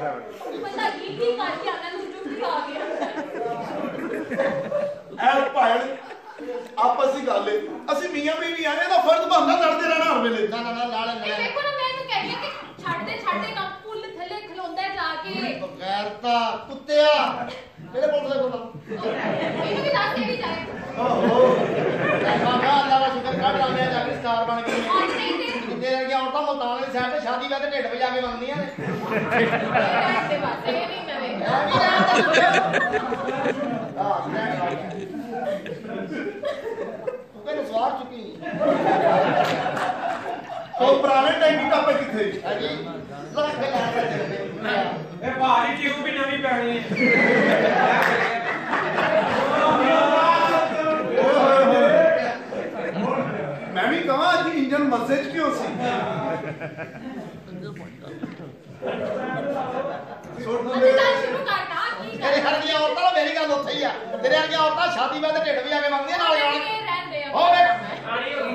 ਬੰਦਾ ਕੀ ਕਰਕੇ ਆਣਾ ਤੂੰ ਚੁੱਪ ਆ ਗਿਆ ਐ ਭਾਣ ਆਪਸ ਦੀ ਗੱਲ ਏ ਅਸੀਂ ਮੀਆਂ ਬੀਵੀ ਆਏ ਇਹਦਾ ਫਰਜ਼ ਬਣਦਾ ਲੜਦੇ ਰਹਿਣਾ ਹਰ ਵੇਲੇ ਨਾ ਨਾਲ ਦੇਖੋ ਨਾ ਮੈਂ ਤਾਂ ਕਹਿ ਰਹੀ ਹਾਂ ਕਿ ਛੱਡਦੇ ਕੰਮ ਪੁੱਲ ਥੱਲੇ ਖਲੋਂਦਾ ਜਾ ਕੇ ਬਗੈਰਤਾ ਕੁੱਤਿਆ ਕਿਹੜੇ ਪੁੱਲ ਤੇ ਖਲੋਣਾ ਇਹਨੂੰ ਵੀ ਦੱਸ ਕੇ ਵੀ ਜਾਏ ਓਹੋ ਅੱਲਾ ਦਾ ਸ਼ੁਕਰ ਕਰ ਲਾਂਗੇ ਜਾ ਕੇ ਸਟਾਰ ਬਣ ਗਈ ਅੱਜ ਨਹੀਂ ਤੇ ਕਿੰਨੇ ਰਹੀਆਂ ਔਰਤਾਂ ਮੁਲਤਾਨ ਦੀ ਸਾਈਡ ਤੇ ਸ਼ਾਦੀ ਵਿਆਹ ਤੇ ਢਿੱਡ ਵਜਾ ਕੇ ਮੰਗਦੀਆਂ ਨੇ ਦੇ ਵਾਸਤੇ ਇਹ ਨਹੀਂ ਨਵੇਂ ਤੂੰ ਕਹਿੰਦਾ ਸਵਾਰ ਚੁੱਕੀ ਉਹ ਪੁਰਾਣੇ ਟੈਂਕੀ ਟਾਪੇ ਕਿੱਥੇ ਹਾਂਜੀ ਲੱਗ ਗਿਆ ਇਹ ਭਾਰੀ ਟਿਊਬ ਵੀ ਨਵੀਂ ਪੈਣੀ ਮੈਂ ਵੀ ਕਹਾਂ ਅੱਜ ਇੰਜਨ ਮੱਸੇ ਚ ਕਿਉਂ ਸੀ ਅੱਜ ਗੱਲ ਸ਼ੁਰੂ ਕਰਨਾ ਕੀ ਤੇਰੇ ਵਰਗੀਆਂ ਔਰਤਾਂ ਮੇਰੀ ਗੱਲ ਉੱਥੇ ਹੀ ਆ ਤੇਰੇ ਵਰਗੀਆਂ ਔਰਤਾਂ ਸ਼ਾਦੀ ਵਿਆਹ ਤੇ ਢਿੱਡ ਵਜਾ ਕੇ ਮੰਗਦੀਆਂ ਨਾਲ ਜਾਣ ਰਹਿੰਦੇ ਆ ਹੋ ਵੇ ਆਣੀ ਹੋ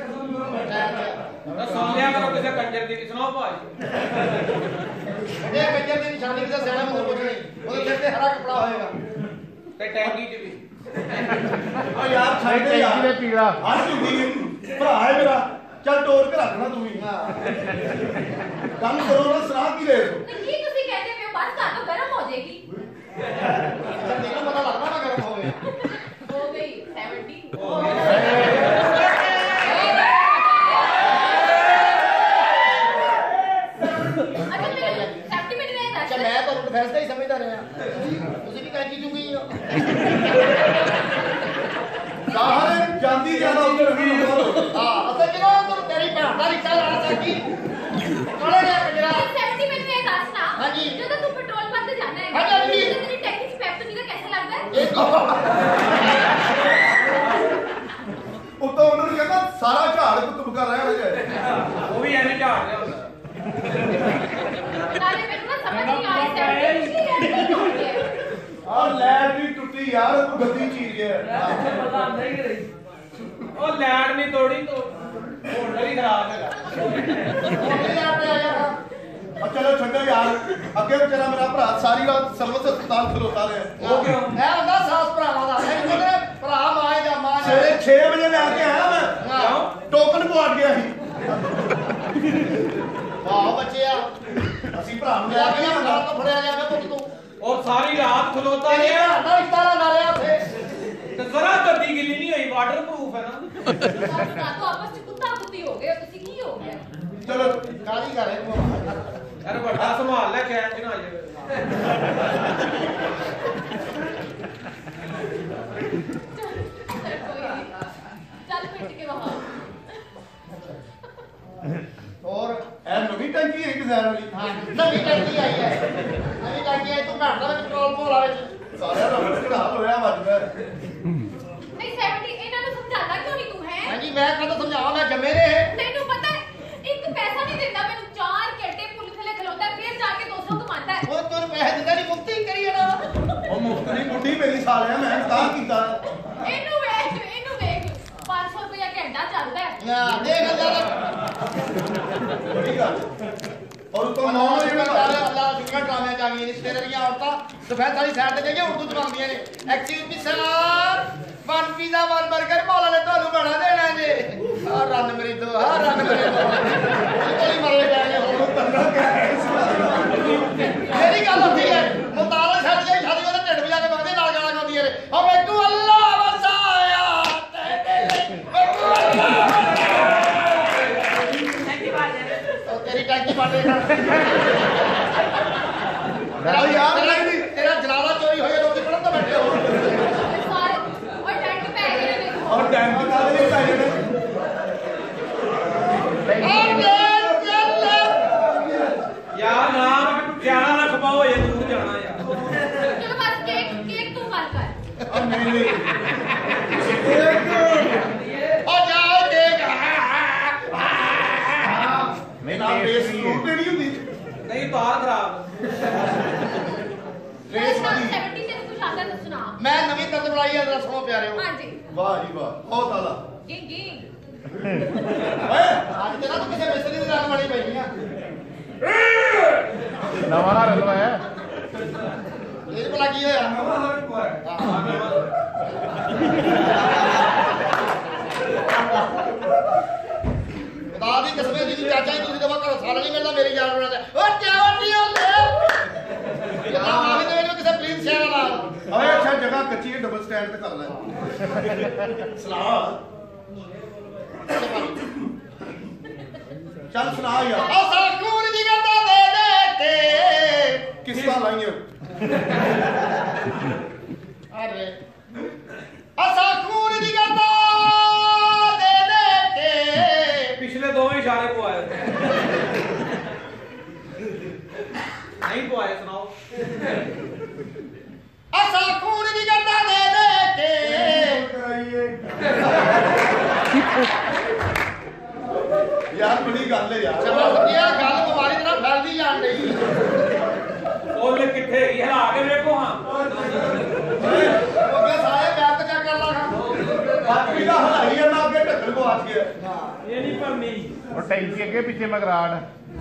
ਗਈ ਤਾਂ ਸੁਣ ਲਿਆ ਕਰੋ ਕਿਸੇ ਕੰਜਰ ਦੀ ਸੁਣਾਓ ਭਾਜੀ ਇਹ ਕੰਜਰ ਦੀ ਨਿਸ਼ਾਨੀ ਕਿਸੇ ਸਿਆਣਾ ਨੂੰ ਪੁੱਛ ਨਹੀਂ ਉਹਦੇ ਸਿਰ ਤੇ ਹਰਾ ਕਪੜਾ ਹੋਏਗਾ ਤੇ ਟੈਂਕੀ 'ਚ ਵੀ ਆ ਯਾਰ ਛੱਡ ਦੇ ਯਾਰ ਪੀਲਾ ਹੱਥ ਹੁੰਦੀ ਭਰਾ ਹੈ ਮੇਰਾ ਚੱਲ ਟੋਰ ਕੇ ਰੱਖਣਾ ਤੂੰ ਵੀ ਹਾਂ ਕੰਮ ਕਰੋ ਨਾ ਸਲਾਹ ਕੀ ਲੈ ਸੋ ਤੇ ਕੀ ਤੁਸੀਂ ਕਹਿੰਦੇ ਪਏ ਹੋ ਬਸ ਤੁਹਾਨੂੰ ਗਰਮ ਹੋ ਜਾਏਗੀ ਅੱਛਾ ਤੈਨੂੰ ਪਤਾ ਲੱਗਦਾ ਨਾ ਗਰਮ ਹੋ ਗਿਆ ਹੋ ਗਈ 70 ਅੱਛਾ ਮੈਂ ਤੁਹਾਨੂੰ ਡਿਫੈਂਸ ਦਾ ਹੀ ਸਮਝਦਾ ਰਿਹਾ ਤੁਸੀਂ ਵੀ ਕਾਜੀ ਚੁੰਗੀ ਹੋ ਬਾਹਰ ਜਾਂਦੀ ਜਿਆਦਾ ਉਧਰ ਵੀ ਹਾਂ ਅਸਲ ਜਿਹੜਾ ਤੂੰ ਤੇਰੀ ਭੈਣ ਦਾ ਰਿਸ਼ਤਾ ਲਾਣਾ ਚਾਹੀ ਕੋਲੇ ਜਾ ਕੰਜਰਾ ਹਾਂਜੀ। ਜਦੋਂ ਤੂੰ ਪੈਟਰੋਲ ਪੰਪ ਤੇ ਜਾਣਾ ਹੈ ਹਾਂਜੀ। ਤੇਰੀ ਟੈਂਕੀ 'ਚ ਪੈਪ ਤੋਂ ਨਿਕਲ कैसे लगता है ਉਤੋਂ ਉਹਨਾਂ ਨੂੰ ਕਹਿੰਦਾ ਸਾਰਾ ਝਾੜ ਕੁੱਤਬ ਕਰ ਰਿਹਾ ਹੈ ਉਹ ਵੀ ਐਵੇਂ ਝਾੜ ਰਿਹਾ ਹੁੰਦਾ नाले में ना समझ नहीं आ रही है इसलिए नहीं हो गया ਆ ਲੈਟ ਵੀ ਟੁੱਟੀ ਯਾਰ ਤੂੰ ਗੱਦੀ ਚੀਰ ਗਿਆ ਉਹ ਲੈਟ ਨਹੀਂ ਤੋੜੀ ਤੋ ਹੋਲਡਰ ਹੀ ਖਰਾਬ ਹੈਗਾ ਕੋਲੇ ਜਾ ਕੇ ਆਇਆ ਆ ਚਲੋ ਛੱਡੋ ਯਾਰ ਅੱਗੇ ਵਿਚਾਰਾ ਮੇਰਾ ਭਰਾ ਸਾਰੀ ਰਾਤ ਸਰਵਿਸ ਹਸਪਤਾਲ ਖਲੋਤਾ ਰਿਹਾ ਉਹ ਕਿਉਂ ਇਹ ਹੁੰਦਾ ਸਾਸ ਭਰਾਵਾਂ ਦਾ ਇਹ ਕਹਿੰਦੇ ਭਰਾ ਮਾਏ ਦਾ ਮਾਂ ਸਵੇਰੇ 6 ਵਜੇ ਲੈ ਕੇ ਆਇਆ ਮੈਂ ਕਿਉਂ ਟੋਕਨ ਪਵਾਟ ਗਿਆ ਸੀ ਵਾਹ ਬੱਚਿਆ ਅਸੀਂ ਭਰਾ ਨੂੰ ਮੇਰਾ ਲੈ ਕੇ ਕਿਹਾ ਆਇਆ ਨਾਲ ਤੋਂ ਫੜਿਆ ਜਾ ਕੇ ਪੁੱਤ ਤੂੰ ਉਹ ਸਾਰੀ ਰਾਤ ਖਲੋਤਾ ਤੇਰੀ ਰਿਹਾ ਭੈਣ ਦਾ ਰਿਸ਼ਤਾ ਨਾ ਲਿਆ ਉੱਥੇ ਤੇ ਜ਼ਰਾ ਗੱਡੀ ਗਿੱਲੀ ਨਹੀਂ ਹੋਈ ਵਾਟਰਪ੍ਰੂਫ ਹੈ ਨਾ तो आपस में कुत्ता कुत्ती हो गए तुसी की हो गया ਚਲੋ ਕਾਲੀ ਕਰ ਰਿਹਾ ਯਾਰ ਵੱਡਾ ਸੰਭਾਲ ਲੈ ਖੈਰ ਚ ਨਾ ਆ ਜਾਵੇ चल पिट के वहां और ਇਹ ਨਵੀਂ ਟੈਂਕੀ ਹੈ ਕਿਸਾਨ ਵਾਲੀ हाँ नवी टंकी आई है नवी टंकी आई तू घाटा में पेट्रोल पोला ਵਿੱਚ ਸਾਰਿਆਂ ਦਾ ਮੁਸ਼ਕਲ ਹੱਲ ਹੋਇਆ ਵੱਜਦਾ नहीं 70 ਇਹਨਾਂ ਨੂੰ ਸਮਝਾਉਂਦਾ ਕਿਉਂ ਨਹੀਂ ਤੂੰ ਹੈ ਹਾਂਜੀ ਮੈਂ ਕਦੋਂ ਸਮਝਾਵਾਂ ਮੈਂ ਜੰਮੇ ਰਹੇ ਤੈਨੂੰ ਪਤਾ ਹੈ ਇੱਕ ਪੈਸਾ ਨਹੀਂ ਦਿੰਦਾ ਮੈਨੂੰ 4 ਘੰਟੇ ਪੁੱਲ ਥੱਲੇ ਖਲੋਤਾ ਫਿਰ ਜਾ ਕੇ 200 ਕਮਾਉਂਦਾ ਹੈ ਉਹ ਤੈਨੂੰ ਪੈਸੇ ਦਿੰਦਾ ਨਹੀਂ ਮੁਕਤੀ ਕਰੀ ਜਾਣਾ ਉਹ ਮੁਫਤ ਦੀ ਬੁੱਢੀ ਮੇਰੀ ਸਾਲਿਆ ਮੈਂ ਤਾਂ ਕੀਤਾ ਇਹਨੂੰ ਵੇਖ 500 ਰੁਪਇਆ ਘੰਟਾ ਚੱਲਦਾ ਹੈ ਯਾ ਦੇਖ ਅੱਲਾ ਬੜੀ ਗੱਲ ਔਰ ਤੋਂ ਮੌਨ ਮੌਨ ਜਿਹੜਾ ਜਿਹੜਾ ਅੱਲਾ ਸ਼ੁਕਰ ਡਰਾਮੇ ਚ ਆ ਗਈਆਂ ਨੇ ਸਵੇਰੇ ਦੀਆਂ ਔਰਤਾਂ ਸਫੈਦ ਵਾਲੀ ਸਾਈਡ ਤੇ ਜਾ ਕੇ ਉਰਦੂ ਚ ਬਣਦੀਆਂ ਨੇ excuse me sir one pizza one 버ਗਰ ਮੌਲਾ ਨੇ ਤੁਹਾਨੂੰ ਬਣਾ ਦੇਣਾ ਜੇ ਆ ਰੰਨ ਮੇਰੀ ਦੋ ਆ ਰੰਨ ਮੇਰੀ ਦੋ ਕੋਈ ਮਰੇ ਗਏ ਹੁਣ ਤੰਨਾ ਕਹਿ ਮੇਰੀ ਗੱਲ ਹੁੰਦੀ ਹੈ ਮੁਤਾਲਾ ਛੱਡ ਜਾਈ ਛੱਡ ਉਹਦੇ ਢਿੱਡ ਵਜਾ ਕੇ ਮੰਗਦੇ ਨਾਲ ਗਾਲਾਂ ਗਾਉਂਦੀਆਂ ਨੇ ਓ ਮੈਨੂੰ ਅੱਲਾ ਵਸਾਇਆ ਮੈਨੂੰ ਅੱਲਾ ਤੇਰੀ ਟੈਂਕੀ ਪਾਟੇ ਉਹ ਯਾਰ ਨਹੀਂ ਤੇਰਾ ਜਨਾਲਾ ਚੋਰੀ ਹੋਇਆ ਲੋਕੀ ਪੜਨ ਤਾਂ ਬੈਠੇ ਹੋ ਸਾਰੇ ਔਰ ਟੈਂਟ ਪੈ ਗਏ ਨੇ ਔਰ ਟਾਈਮ ਤੇ ਕਾਹਦੇ ਲਈ ਪਾਈ ਨੇ ਯਾਰ ਨਾ ਧਿਆਨ ਨਾ ਖਪਾਓ ਇਹ ਦੂਰ ਜਾਣਾ ਯਾਰ ਚਲੋ ਬਸ ਕੇਕ ਤੂੰ ਕਰ ਉਹ ਨਹੀਂ ਨਹੀਂ ਓ ਜਾਓ ਦੇਖ ਮੈਂ ਨਾ ਪੇਸ ਰੋਟੀ ਨਹੀਂ ਹੁੰਦੀ ਨਹੀਂ ਤਾਰ ਖਰਾਬ ਰੇਸ ਬਸ ਦੀ 70 ਤੇ ਕੁਝ ਆਂਦਾ ਤਾਂ ਸੁਣਾ ਮੈਂ ਨਵੀਂ ਤੰਦ ਬਣਾਈ ਹੈ ਦੱਸੋ ਪਿਆਰਿਓ ਹਾਂਜੀ ਵਾਹ ਜੀ ਵਾਹ ਬਹੁਤ ਆਲਾ ਗਿੰਗੀ ਓਏ ਅੱਜ ਤੇ ਨਾ ਤੂੰ ਕਿਸੇ ਮਿਸਤਰੀ ਦੀ ਰੰਗ ਬਣੀ ਪਈ ਆ ਨਵਾਂ ਨਾ ਰਲਵਾਇਆ ਇਹ ਭਲਾ ਕੀ ਹੋਇਆ ਨਵਾਂ ਹਰ ਕੋਈ ਖੁਦਾ ਦੀ ਕਸਮ ਜੀ ਚਾਚਾ ਜੀ ਤੁਸੀਂ ਦਵਾ ਘਰੋਂ ਸਾਰਾ ਨਹੀਂ ਮਿਲਦਾ ਮੇਰੀ ਜਾਨ ਬਣਾ ਓ ਕਿਉਂ ਨਹੀਂ ਹੁੰਦੇ ਇਹ ਮਾਵੀ ਦੇ ਵਿੱਚ ਕਿਸੇ ਪ੍ਰਿੰਸ ਸ਼ਹਿਰ ਵਾਲਾ ਓਏ ਅੱਛਾ ਜਗ੍ਹਾ ਕੱਚੀ ਹੈ ਡਬਲ ਸਟੈਂਡ ਤੇ ਕਰ ਲੈ ਸੁਣਾ ਚੱਲ ਸੁਣਾ ਯਾਰ ਆ ਸਾਕੂਨ ਦੀ ਗੱਦਾ ਦੇ ਕੇ ਕਿਸਤਾਂ ਲਾਈਆਂ ਅਰੇ ਆ ਸਾਕੂਨ ਦੀ ਗੱਦਾ ਦੇ ਕੇ ਪਿਛਲੇ ਦੋਵੇਂ ਇਸ਼ਾਰੇ ਪਵਾਏ ਨਹੀਂ ਪਵਾਏ ਸੁਣਾਓ ਆ ਸਾਕੂਨ ਦੀ ਗੱਦਾ ਦੇ ਕੇ ਯਾਰ ਬੜੀ ਗੱਲ ਹੈ ਯਾਰ ਚਲੋ ਇਹ ਗੱਲ ਬਿਮਾਰੀ ਦੇ ਨਾਲ ਫੈਲਦੀ ਜਾਣ ਰਹੀ ਉਹ ਕਿੱਥੇ ਗਈ ਹਿਲਾ ਕੇ ਵੇਖੋ ਹਾਂ ਅੱਗੇ ਸਾਰੇ ਬੈਕ ਚੈੱਕ ਕਰ ਲਾਂਗਾ ਬਾਕੀ ਦਾ ਹਲਾਈ ਜਾਂਦਾ ਅੱਗੇ ਢੱਕਣ ਗਵਾਚ ਗਿਆ ਇਹ ਨਹੀਂ ਭਰਨੀ ਉਹ ਟੈਂਕੀ ਅੱਗੇ ਪਿੱਛੇ ਮਗਰਾੜ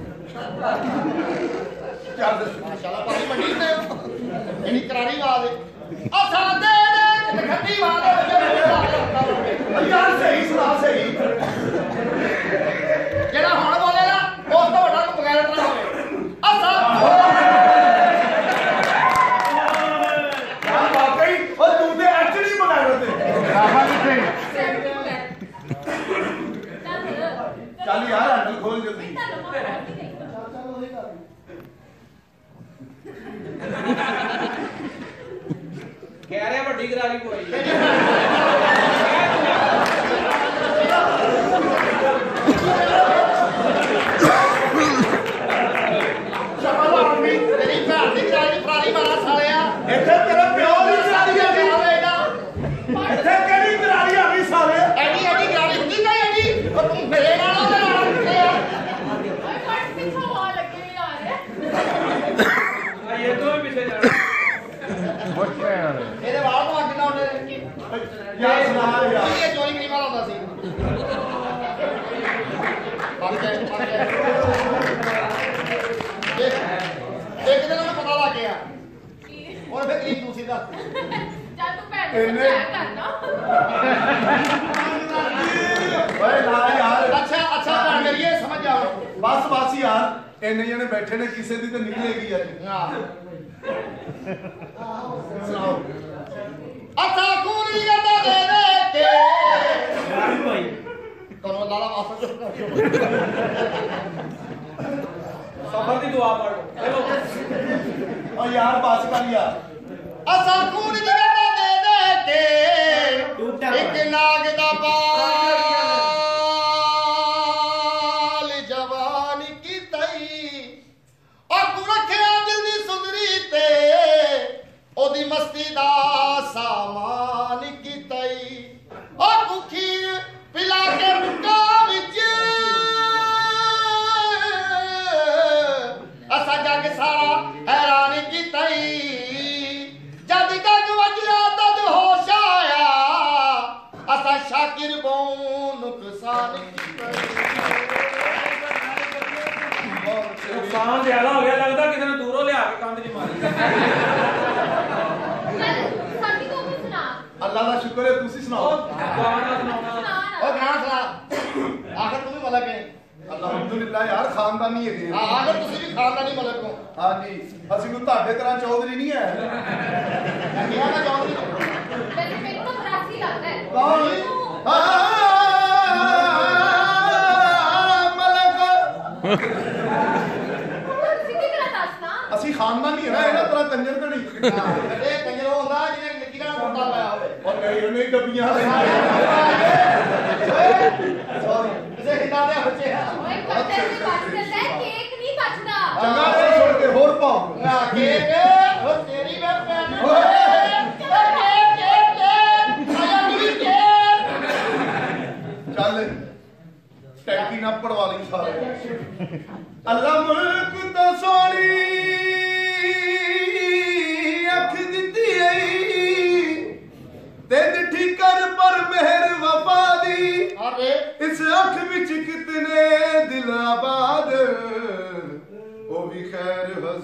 ਚੱਲ ਦੱਸ ਮਾਸ਼ਾਅੱਲਾ ਪਾਣੀ ਮੰਡੀ ਤੇ ਇਹਦੀ ਕਰਾਰੀ ਆਵਾਜ਼ ਆ ਸਾਡੇ ਦੇ ਖੱਟੀ ਆਵਾਜ਼ ਯਾਰ ਸਹੀ ਸੁਣਾ ਸਹੀ ਜਿਹੜਾ ਹੁਣ ਬੋਲੇਗਾ ਉਸ ਤੋਂ ਵੱਡਾ ਕੋਈ ਬਗੈਰ ਨਾ ਹੋਵੇ ਆ ਯਾਰ ਵਾਕਈ ਉਹ ਤੂੰ ਤੇ ਐਕਚੁਅਲੀ ਬਣਾਇਆ ਤੇ ਰਾਫਾ ਕਿੱਥੇ ਚੱਲ ਯਾਰ ਹੈਂਡਲ ਖੋਲ ਜਲਦੀ ਕਹਿ ਰਿਹਾ ਵੱਡੀ ਗਰਾਰੀ ਪਵਾਈ ਤੇਰੀ ਭੈਣ ਦੀ ਕਰਾਰੀ ਫਰਾਰੀ ਮਾਰਾ ਸਾਲਿਆ ਇੱਥੇ ਤੇਰੇ ਪਿਓ ਦੀ ਕਰਾਰੀ ਆ ਗਈ ਇੱਥੇ ਕਿਹੜੀ ਕਰਾਰੀ ਆ ਗਈ ਸਾਲੇ ਐਡੀ ਐਡੀ ਕਰਾਰੀ ਹੁੰਦੀ ਕਾ ਐਡੀ ਉਹ ਤੂੰ ਮੇਰੇ ਨਾਲ ਉਹਦੇ ਨਾਲ ਹੁੰਦੇ ਆ ਇਹ ਤੋਂ ਵੀ ਪਿੱਛੇ ਜਾਣਾ ਪੁੱਛ ਰਿਹਾ ਇਹਦੇ ਵਾਲ ਤੋਂ ਅੱਗ ਨਾ ਉਹਨੇ ਯਾਰ ਸੁਣਾ ਯਾਰ ਇਹ ਚੋਰੀ ਕਰੀ ਵਾਲਾ ਹੁੰਦਾ ਸੀ ਇੱਕ ਦਿਨ ਉਹਨੂੰ ਪਤਾ ਲੱਗ ਗਿਆ ਹੁਣ ਫਿਰ ਕਰੀਬ ਤੂੰ ਸਿੱਧਾ ਓਏ ਨਾ ਯਾਰ ਅੱਛਾ ਭੈਣ ਮੇਰੀ ਇਹ ਸਮਝ ਜਾ ਬਸ ਯਾਰ ਇੰਨੇ ਜਣੇ ਬੈਠੇ ਨੇ ਕਿਸੇ ਦੀ ਤਾਂ ਨਿਕਲੇਗੀ ਅੱਜ ਹਾਂ ਸੁਣਾਓ ਅੱਛਾ ਕੂਰੀ ਗੱਦਾ ਦੇ ਕੇ ਤੁਹਾਨੂੰ ਲਾਲਾ ਵਾਪਸ ਸਫਰ ਦੀ ਦੁਆ ਪੜੋ ਚਲੋ ਓ ਯਾਰ ਬਸ ਕਰ ਯਾਰ ਅੱਛਾ ਕੂਰੀ ਗੱਦਾ ਦੇ ਕੇ ਇੱਕ ਨਾਗ ਦਾ ਬਾਲ ਜਵਾਨ ਕੀ ਤਈ ਉਹ ਰੱਖਿਆ ਦਿਲ ਦੀ ਸੁੰਦਰੀ ਤੇ ਉਹਦੀ ਮਸਤੀ ਦਾ ਸਾਮਾਨ ਕੀ ਤਈ ਉਹ ਭੁੱਖੀ ਪਿਲਾ ਕੇ ਮੁੰਡਾ ਵਿੱਚ ਅਸਾਂ ਜੱਗ ਸਾਰਾ ਹੈਰਾਨ ਕੀ ਤਈ ਜਦ ਤੱਕ ਵਜਿਆ ਤਦ ਹੋਸ਼ ਆਇਆ ਅਸਾਂ ਸ਼ਾਕਿਰ ਬੋਂ ਨੁਕਸਾਨ ਕੀਤਾ ਨੁਕਸਾਨ ਜ਼ਿਆਦਾ ਹੋ ਗਿਆ ਲੱਗਦਾ ਕਿਸੇ ਨੇ ਦੂਰੋਂ ਲਿਆ ਕੇ ਕੰਧ 'ਚ ਮਾਰੀ ਅੱਲਾ ਦਾ ਸ਼ੁਕਰ ਹੈ ਤੁਸੀਂ ਸੁਣਾਓ ਗਾਣਾ ਸੁਣਾਉਣਾ ਉਹ ਗਾਣਾ ਸੁਣਾ ਆਖਰ ਤੂੰ ਵੀ ਮਲਕ ਹੈ ਅਲਹਮਦੁਲਿਲਾ ਯਾਰ ਖਾਨਦਾਨੀ ਹੈਗੇ ਆ। ਆਖਰ ਤੁਸੀਂ ਵੀ ਖਾਨਦਾਨੀ ਮਲਕ ਹੋ ਹਾਂਜੀ ਅਸੀਂ ਕੋਈ ਤੁਹਾਡੇ ਤਰ੍ਹਾਂ ਚੌਧਰੀ ਨਹੀਂ ਹੈ ਕਿਹਾ ਨਾ ਚੌਧਰੀ ਕੌਣ ਮਲਕ ਅਸੀਂ ਖਾਨਦਾਨੀ ਹੈ ਨਾ ਇਹਨਾਂ ਤਰ੍ਹਾਂ ਕੰਜਰ ਤਾਂ ਨਹੀਂ ਇਹ ਕੰਜਰ ਉਹ ਹੁੰਦਾ ਜਿਹਨੇ ਨਿੱਕੀ ਦਾ ਮੁੰਡਾ ਲਾਇਆ ਹੋਵੇ ਉਹ ਨਹੀਂ ਡੱਬੀਆਂ ਕਿਸੇ ਕਿਦਾਂ ਦੇ ਬੱਚੇ ਆ ਚੰਗਾ ਇਹ ਸੁਣ ਕੇ ਹੋਰ ਪਾਓ ਨਾ ਕੇਕ ਉਹ ਤੇਰੀ ਮੈਂ ਭੈਣ ਚੱਲ ਟੈਂਕੀ ਨਾ ਪੜਵਾ ਲਈ ਸਾਰੇ ਅੱਲਾ ਮੁਲਕ ਤੋਂ ਸੋਹਣੀ ਅੱਖ ਦਿੱਤੀ ਈ ਤੇ ਦਿੱਠੀ ਕਰ ਪਰ ਮਿਹਰ ਵਫਾ ਦੀ ਅਰੇ ਇਸ ਅੱਖ ਵਿੱਚ ਕਿਤਨੇ ਦਿਲ ਆਬਾਦ ਉਹ ਵੀ ਖੈਰ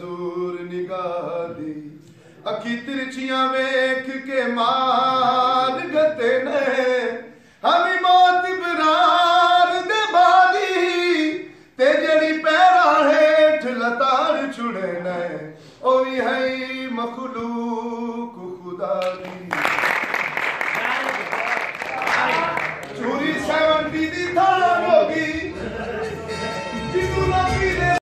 निगाह दी अखी तिरछियां वेख के मार गते ने हमी मौत बरार दे बादी ते जड़ी पैरा हेठ लतार छुड़े ने ओ भी है मखलूक खुदा दी